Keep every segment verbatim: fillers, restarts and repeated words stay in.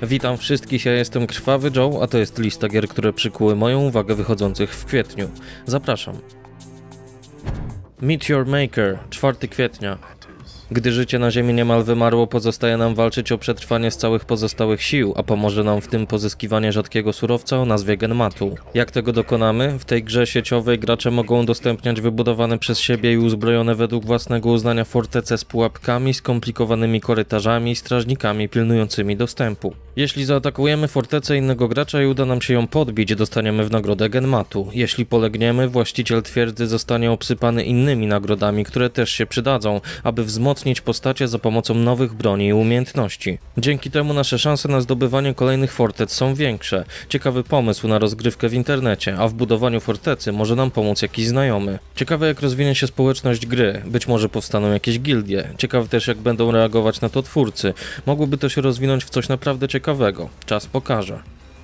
Witam wszystkich, ja jestem Krwawy Joe, a to jest lista gier, które przykuły moją uwagę wychodzących w kwietniu. Zapraszam. Meteor Maker, czwartego kwietnia. Gdy życie na Ziemi niemal wymarło, pozostaje nam walczyć o przetrwanie z całych pozostałych sił, a pomoże nam w tym pozyskiwanie rzadkiego surowca o nazwie Genmatu. Jak tego dokonamy? W tej grze sieciowej gracze mogą udostępniać wybudowane przez siebie i uzbrojone według własnego uznania fortece z pułapkami, skomplikowanymi korytarzami i strażnikami pilnującymi dostępu. Jeśli zaatakujemy fortecę innego gracza i uda nam się ją podbić, dostaniemy w nagrodę Genmatu. Jeśli polegniemy, właściciel twierdzy zostanie obsypany innymi nagrodami, które też się przydadzą, aby wzmocnić postacie za pomocą nowych broni i umiejętności. Dzięki temu nasze szanse na zdobywanie kolejnych fortec są większe. Ciekawy pomysł na rozgrywkę w internecie, a w budowaniu fortecy może nam pomóc jakiś znajomy. Ciekawe, jak rozwinie się społeczność gry, być może powstaną jakieś gildie. Ciekawe też, jak będą reagować na to twórcy. Mogłoby to się rozwinąć w coś naprawdę ciekawego. Czas pokaże.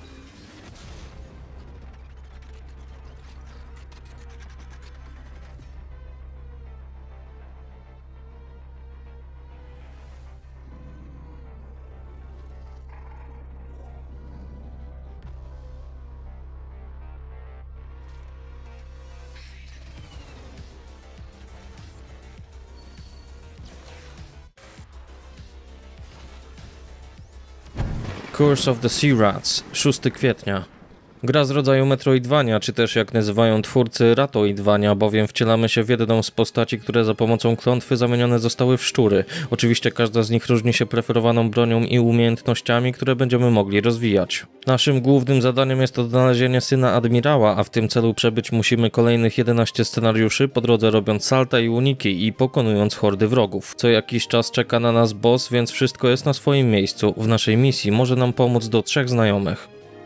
Curse of the Sea Rats, szóstego kwietnia. Gra z rodzaju Metroidvania, czy też jak nazywają twórcy Ratoidvania, bowiem wcielamy się w jedną z postaci, które za pomocą klątwy zamienione zostały w szczury. Oczywiście każda z nich różni się preferowaną bronią i umiejętnościami, które będziemy mogli rozwijać. Naszym głównym zadaniem jest odnalezienie syna admirała, a w tym celu przebyć musimy kolejnych jedenaście scenariuszy, po drodze robiąc salta i uniki i pokonując hordy wrogów. Co jakiś czas czeka na nas boss, więc wszystko jest na swoim miejscu. W naszej misji może nam pomóc do trzech znajomych.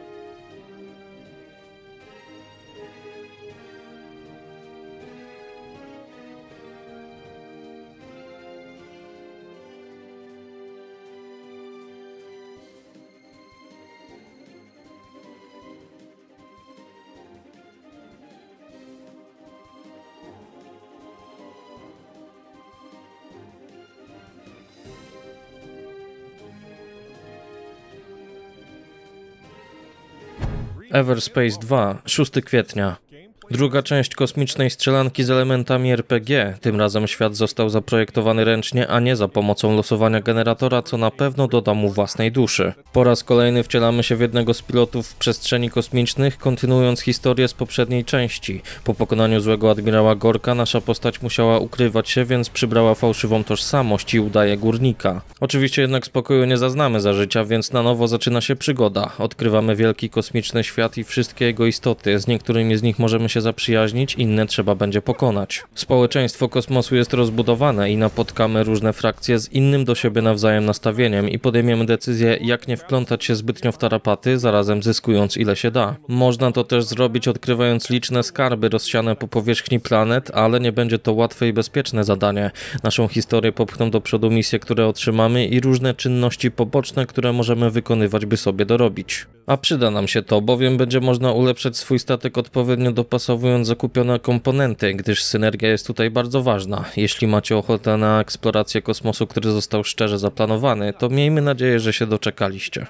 Everspace dwa, szóstego kwietnia. Druga część kosmicznej strzelanki z elementami R P G. Tym razem świat został zaprojektowany ręcznie, a nie za pomocą losowania generatora, co na pewno doda mu własnej duszy. Po raz kolejny wcielamy się w jednego z pilotów w przestrzeni kosmicznych, kontynuując historię z poprzedniej części. Po pokonaniu złego admirała Gorka nasza postać musiała ukrywać się, więc przybrała fałszywą tożsamość i udaje górnika. Oczywiście jednak spokoju nie zaznamy za życia, więc na nowo zaczyna się przygoda. Odkrywamy wielki kosmiczny świat i wszystkie jego istoty. Z niektórymi z nich możemy się się zaprzyjaźnić, inne trzeba będzie pokonać. Społeczeństwo kosmosu jest rozbudowane i napotkamy różne frakcje z innym do siebie nawzajem nastawieniem i podejmiemy decyzję, jak nie wplątać się zbytnio w tarapaty, zarazem zyskując ile się da. Można to też zrobić, odkrywając liczne skarby rozsiane po powierzchni planet, ale nie będzie to łatwe i bezpieczne zadanie. Naszą historię popchną do przodu misje, które otrzymamy i różne czynności poboczne, które możemy wykonywać, by sobie dorobić. A przyda nam się to, bowiem będzie można ulepszać swój statek odpowiednio dopasowując zakupione komponenty, gdyż synergia jest tutaj bardzo ważna. Jeśli macie ochotę na eksplorację kosmosu, który został szczerze zaplanowany, to miejmy nadzieję, że się doczekaliście.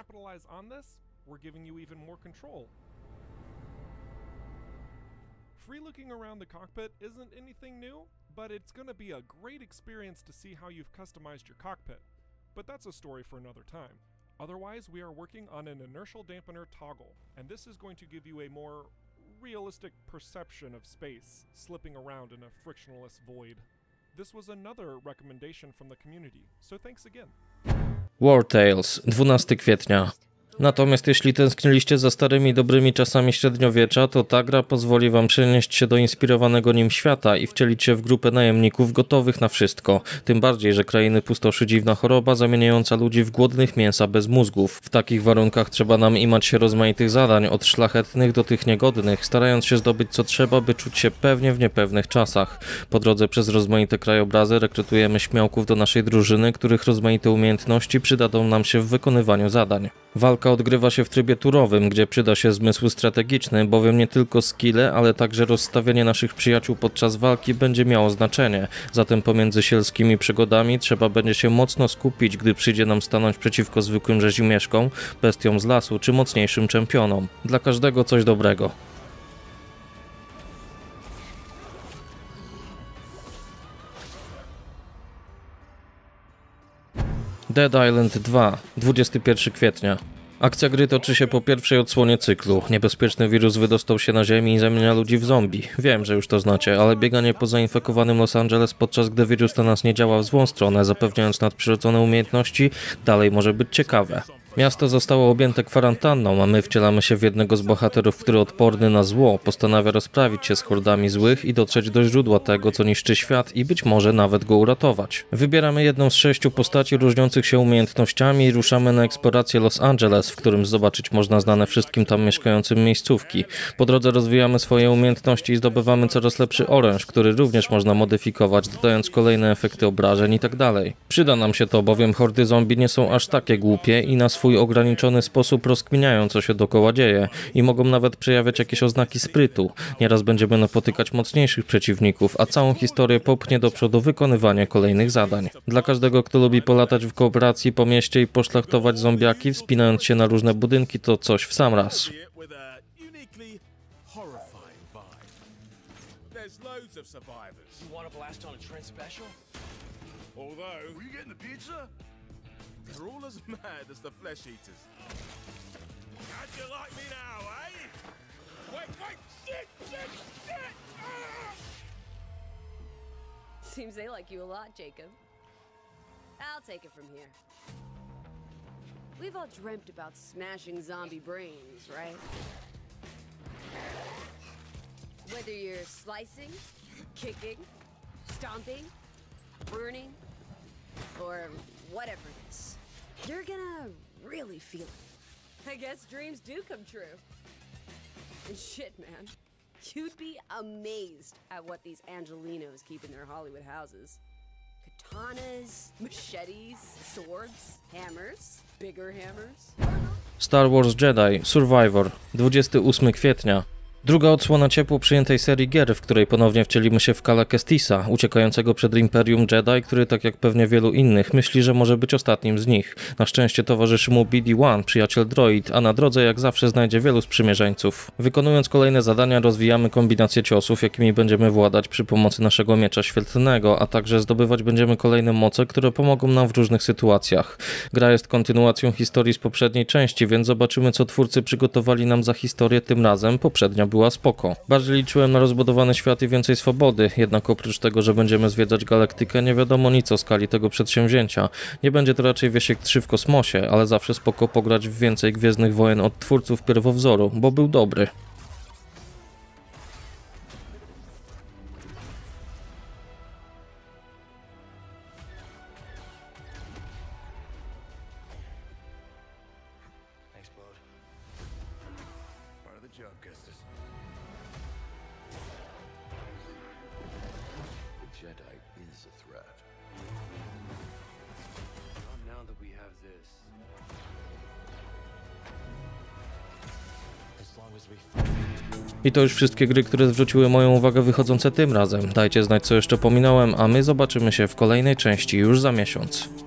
Otherwise, we are working on an inertial dampener toggle, and this is going to give you a more realistic perception of space slipping around in a frictionless void. This was another recommendation from the community, so thanks again. War Tales, dwunastego kwietnia. Natomiast jeśli tęskniliście za starymi dobrymi czasami średniowiecza, to ta gra pozwoli wam przenieść się do inspirowanego nim świata i wcielić się w grupę najemników gotowych na wszystko. Tym bardziej, że krainy pustoszy dziwna choroba zamieniająca ludzi w głodnych mięsa bez mózgów. W takich warunkach trzeba nam imać się rozmaitych zadań, od szlachetnych do tych niegodnych, starając się zdobyć co trzeba, by czuć się pewnie w niepewnych czasach. Po drodze przez rozmaite krajobrazy rekrutujemy śmiałków do naszej drużyny, których rozmaite umiejętności przydadzą nam się w wykonywaniu zadań. Walka odgrywa się w trybie turowym, gdzie przyda się zmysł strategiczny, bowiem nie tylko skille, ale także rozstawienie naszych przyjaciół podczas walki będzie miało znaczenie. Zatem pomiędzy sielskimi przygodami trzeba będzie się mocno skupić, gdy przyjdzie nam stanąć przeciwko zwykłym rzezimieszkom, bestiom z lasu czy mocniejszym czempionom. Dla każdego coś dobrego. Dead Island dwa, dwudziestego pierwszego kwietnia. Akcja gry toczy się po pierwszej odsłonie cyklu. Niebezpieczny wirus wydostał się na ziemi i zamienia ludzi w zombie. Wiem, że już to znacie, ale bieganie po zainfekowanym Los Angeles, podczas gdy wirus na nas nie działa w złą stronę, zapewniając nadprzyrodzone umiejętności, dalej może być ciekawe. Miasto zostało objęte kwarantanną, a my wcielamy się w jednego z bohaterów, który odporny na zło postanawia rozprawić się z hordami złych i dotrzeć do źródła tego, co niszczy świat i być może nawet go uratować. Wybieramy jedną z sześciu postaci różniących się umiejętnościami i ruszamy na eksplorację Los Angeles, w którym zobaczyć można znane wszystkim tam mieszkającym miejscówki. Po drodze rozwijamy swoje umiejętności i zdobywamy coraz lepszy oręż, który również można modyfikować, dodając kolejne efekty obrażeń itd. Przyda nam się to, bowiem hordy zombie nie są aż takie głupie i na swój ograniczony sposób rozkminiają, co się dookoła dzieje i mogą nawet przejawiać jakieś oznaki sprytu. Nieraz będziemy napotykać mocniejszych przeciwników, a całą historię popchnie do przodu wykonywanie kolejnych zadań. Dla każdego, kto lubi polatać w kooperacji po mieście i poszlachtować zombiaki, wspinając się na różne budynki, to coś w sam raz. They're all as mad as the flesh eaters. How'd you like me now, eh? Wait, wait, shit, shit, shit! Ah! Seems they like you a lot, Jacob. I'll take it from here. We've all dreamt about smashing zombie brains, right? Whether you're slicing, kicking, stomping, burning, or whatever it is, you're gonna really feel it. I guess dreams do come true. And shit, man, you'd be amazed at what these Angelinos keep in their Hollywood houses. Katanas, machetes, swords, hammers, bigger hammers. Star Wars Jedi Survivor, dwudziestego ósmego kwietnia. Druga odsłona ciepło przyjętej serii gier, w której ponownie wcielimy się w Kala Kestisa, uciekającego przed Imperium Jedi, który tak jak pewnie wielu innych myśli, że może być ostatnim z nich. Na szczęście towarzyszy mu B D jeden, przyjaciel droid, a na drodze jak zawsze znajdzie wielu sprzymierzeńców. Wykonując kolejne zadania rozwijamy kombinację ciosów, jakimi będziemy władać przy pomocy naszego miecza świetlnego, a także zdobywać będziemy kolejne moce, które pomogą nam w różnych sytuacjach. Gra jest kontynuacją historii z poprzedniej części, więc zobaczymy, co twórcy przygotowali nam za historię tym razem. Poprzednia była spoko. Bardziej liczyłem na rozbudowany świat i więcej swobody, jednak oprócz tego, że będziemy zwiedzać galaktykę, nie wiadomo nic o skali tego przedsięwzięcia. Nie będzie to raczej Wiesiek trzy w kosmosie, ale zawsze spoko pograć w więcej Gwiezdnych Wojen od twórców pierwowzoru, bo był dobry. Jedi is a threat. Not now that we have this. As long as we... I to już wszystkie gry, które zwróciły moją uwagę wychodzące tym razem. Dajcie znać, co jeszcze pominąłem, a my zobaczymy się w kolejnej części już za miesiąc.